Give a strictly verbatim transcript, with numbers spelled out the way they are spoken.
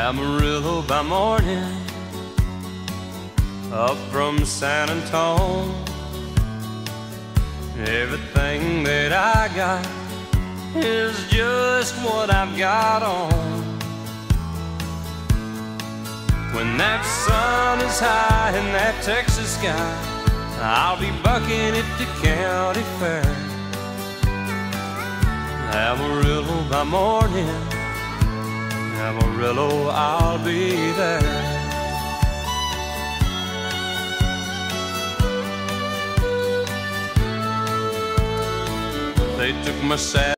Amarillo by morning, up from San Antone. Everything that I got is just what I've got on. When that sun is high in that Texas sky, I'll be bucking at the county fair. Amarillo by morning, Amarillo, I'll be there. They took my saddle